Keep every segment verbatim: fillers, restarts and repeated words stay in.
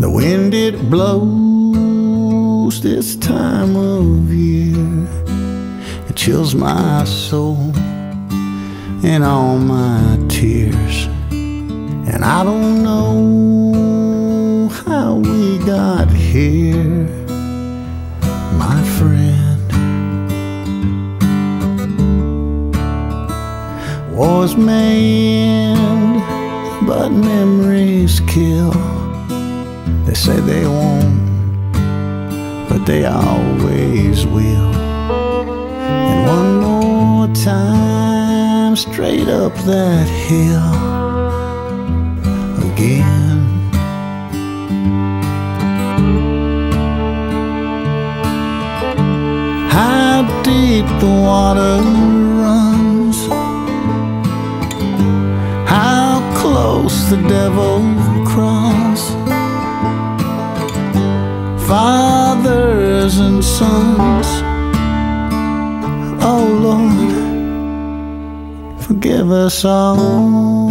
The wind it blows this time of year, it chills my soul and all my tears. And I don't know how we got here, my friend. Wars may end, but memories kill. They say they won't, but they always will. And one more time, straight up that hill again. How deep the water runs, how close the devil crawls. Fathers and sons, oh Lord, forgive us all.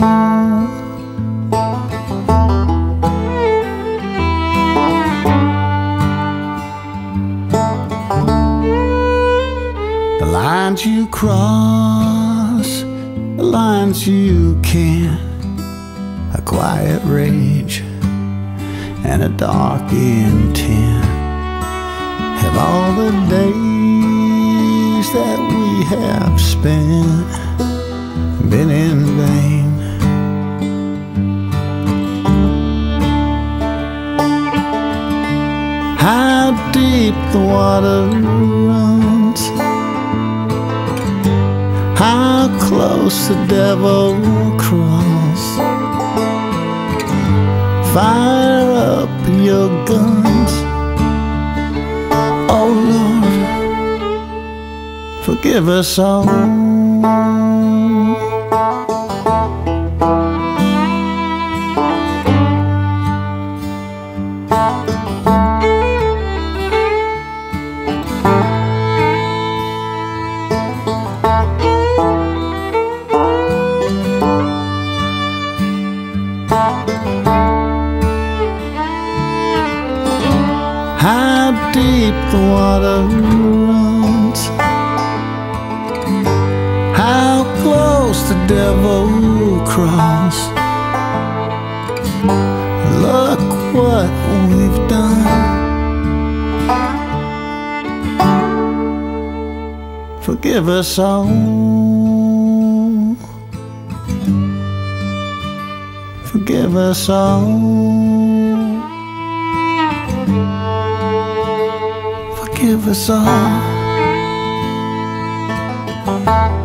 The lines you cross, the lines you can't, a quiet rage and a dark intent, have all the days that we have spent been in vain. How deep the water runs, how close the devil crawls. Fire up your guns, oh Lord, forgive us all. How deep the water runs, how close the devil crawls. Look what we've done, forgive us all. Forgive us all. Forgive us all.